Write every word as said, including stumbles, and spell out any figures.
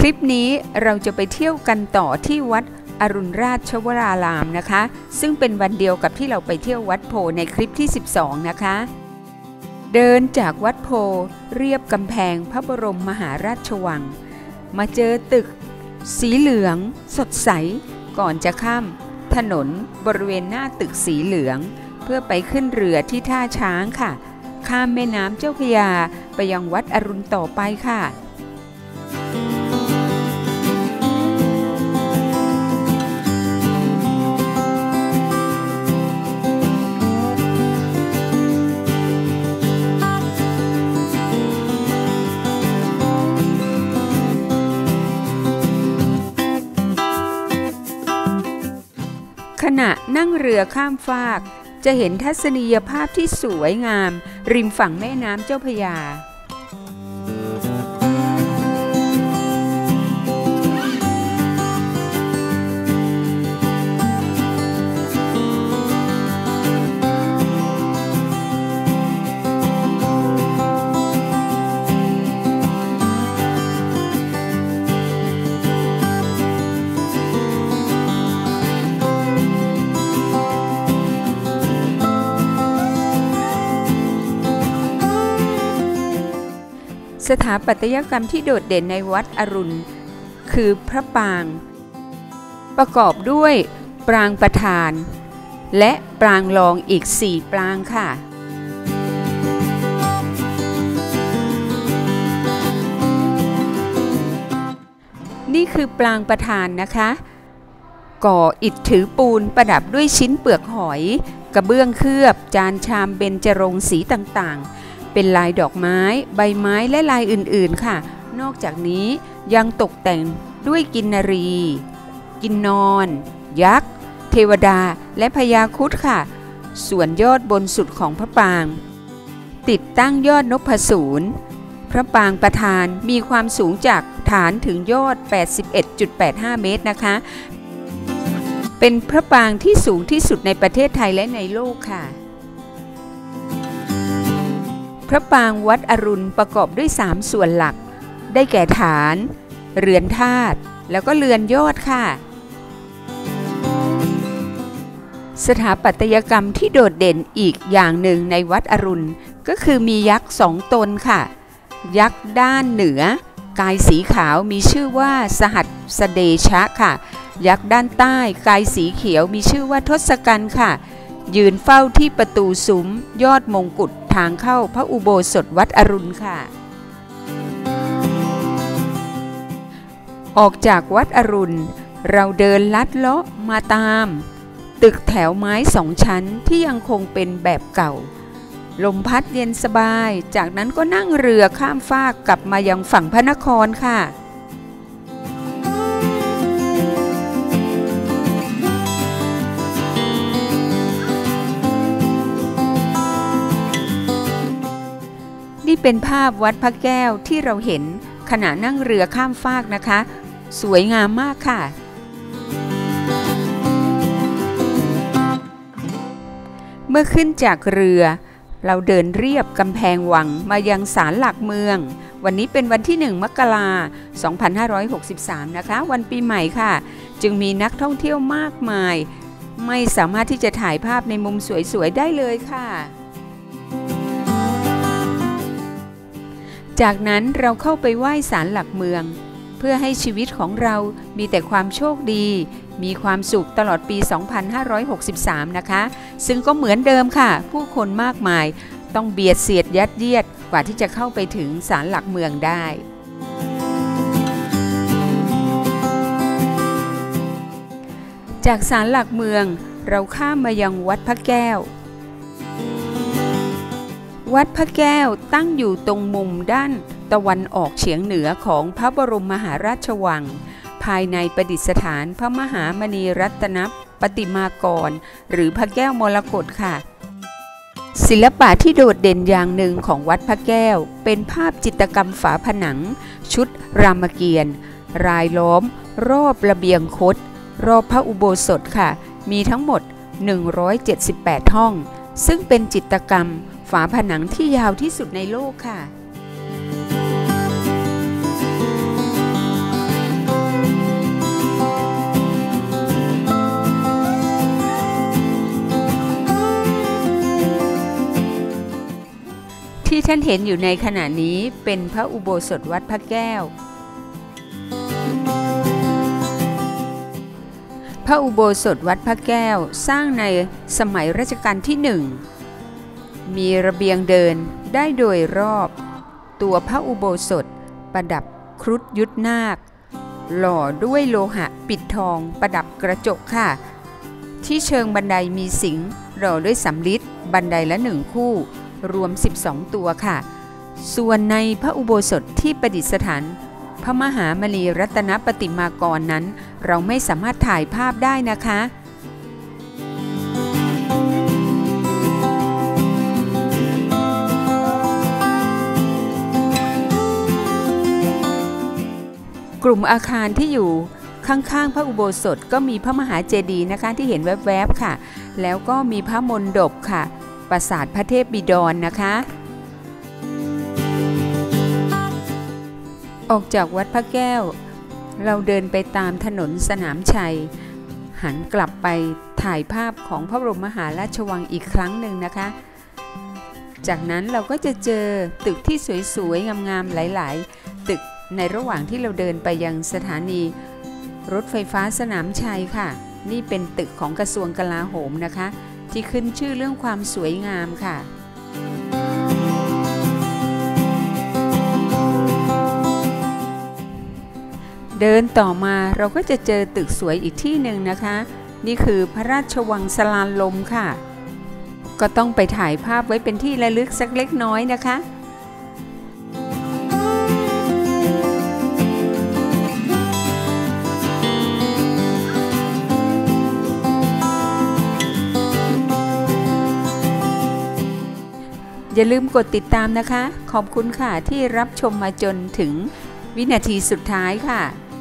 ลิปนี้เราจะไปเที่ยวกันต่อที่วัดอรุณราชวรารามนะคะซึ่งเป็นวันเดียวกับที่เราไปเที่ยววัดโพในคลิปที่สิบสองนะคะเดินจากวัดโพเรียบกำแพงพระบรมมหาราชวังมาเจอตึกสีเหลืองสดใสก่อนจะข้ามถนนบริเวณหน้าตึกสีเหลืองเพื่อไปขึ้นเรือที่ท่าช้างค่ะข้ามแม่น้ำเจ้าพระยาไปยังวัดอรุณต่อไปค่ะขณะนั่งเรือข้ามฟากจะเห็นทัศนียภาพที่สวยงามริมฝั่งแม่น้ำเจ้าพระยาสถาปัตยกรรมที่โดดเด่นในวัดอรุณคือพระปรางประกอบด้วยปรางประธานและปรางรองอีกสี่ปรางค่ะนี่คือปรางประธานนะคะก่ออิฐถือปูนประดับด้วยชิ้นเปลือกหอยกระเบื้องเคลือบจานชามเบญจรงค์สีต่างๆเป็นลายดอกไม้ใบไม้และลายอื่นๆค่ะนอกจากนี้ยังตกแต่งด้วยกินนรีกินนอนยักษ์เทวดาและพญาครุฑค่ะส่วนยอดบนสุดของพระปรางติดตั้งยอดนพสูรพระปรางประธานมีความสูงจากฐานถึงยอด แปดสิบเอ็ดจุดแปดห้า เมตรนะคะเป็นพระปรางที่สูงที่สุดในประเทศไทยและในโลกค่ะพระปรางวัดอรุณประกอบด้วยสามส่วนหลักได้แก่ฐานเรือนธาตุแล้วก็เรือนยอดค่ะสถาปัตยกรรมที่โดดเด่นอีกอย่างหนึ่งในวัดอรุณก็คือมียักษ์สองตนค่ะยักษ์ด้านเหนือกายสีขาวมีชื่อว่าสหัสเดชะค่ะยักษ์ด้านใต้กายสีเขียวมีชื่อว่าทศกัณฐ์ค่ะยืนเฝ้าที่ประตูซุ้มยอดมงกุฎทางเข้าพระอุโบสถวัดอรุณค่ะออกจากวัดอรุณเราเดินลัดเลาะมาตามตึกแถวไม้สองชั้นที่ยังคงเป็นแบบเก่าลมพัดเย็นสบายจากนั้นก็นั่งเรือข้ามฟากกลับมายังฝั่งพระนครค่ะนี่เป็นภาพวัดพระแก้วที่เราเห็นขณะนั่งเรือข้ามฟากนะคะสวยงามมากค่ะเมื่อขึ้นจากเรือเราเดินเรียบกำแพงวังมายังศาลหลักเมืองวันนี้เป็นวันที่หนึ่งมกราคมสองพันห้าร้อยหกสิบสามนะคะวันปีใหม่ค่ะจึงมีนักท่องเที่ยวมากมายไม่สามารถที่จะถ่ายภาพในมุมสวยๆได้เลยค่ะจากนั้นเราเข้าไปไหว้ศาลหลักเมืองเพื่อให้ชีวิตของเรามีแต่ความโชคดีมีความสุขตลอดปีสองพันห้าร้อยหกสิบสามนะคะซึ่งก็เหมือนเดิมค่ะผู้คนมากมายต้องเบียดเสียดยัดเยียดกว่าที่จะเข้าไปถึงศาลหลักเมืองได้จากศาลหลักเมืองเราข้ามมายังวัดพระแก้ววัดพระแก้วตั้งอยู่ตรงมุมด้านตะวันออกเฉียงเหนือของพระบรมมหาราชวังภายในประดิษฐานพระมหามณีรัตนปฏิมากรหรือพระแก้วมรกตค่ะศิลปะที่โดดเด่นอย่างหนึ่งของวัดพระแก้วเป็นภาพจิตรกรรมฝาผนังชุดรามเกียรติ์รายล้อมรอบระเบียงคดรอบพระอุโบสถค่ะมีทั้งหมดหนึ่งร้อยเจ็ดสิบแปดห้องซึ่งเป็นจิตรกรรมฝาผนังที่ยาวที่สุดในโลกค่ะท่านเห็นอยู่ในขณะนี้เป็นพระอุโบสถวัดพระแก้วพระอุโบสถวัดพระแก้วสร้างในสมัยรัชกาลที่หนึ่งมีระเบียงเดินได้โดยรอบตัวพระอุโบสถประดับครุฑยุทธนาคหล่อด้วยโลหะปิดทองประดับกระจกค่ะที่เชิงบันไดมีสิงห์หล่อด้วยสำริดบันไดละหนึ่งคู่รวมสิบสองตัวค่ะส่วนในพระอุโบสถที่ประดิษฐานพระมหามณีรัตนปฏิมากรนั้นเราไม่สามารถถ่ายภาพได้นะคะกลุ่มอาคารที่อยู่ข้างๆพระอุโบสถก็มีพระมหาเจดีย์นะคะที่เห็นแวบๆค่ะแล้วก็มีพระมณฑปค่ะปราสาทพระเทพบิดรนะคะออกจากวัดพระแก้วเราเดินไปตามถนนสนามชัยหันกลับไปถ่ายภาพของพระบรมมหาราชวังอีกครั้งหนึ่งนะคะจากนั้นเราก็จะเจอตึกที่สวยๆงามๆหลายๆตึกในระหว่างที่เราเดินไปยังสถานีรถไฟฟ้าสนามชัยค่ะนี่เป็นตึกของกระทรวงกลาโหมนะคะที่ขึ้นชื่อเรื่องความสวยงามค่ะเดินต่อมาเราก็จะเจอตึกสวยอีกที่หนึ่งนะคะนี่คือพระราชวังสลานลมค่ะก็ต้องไปถ่ายภาพไว้เป็นที่ระลึกสักเล็กน้อยนะคะอย่าลืมกดติดตามนะคะขอบคุณค่ะที่รับชมมาจนถึงวินาทีสุดท้ายค่ะ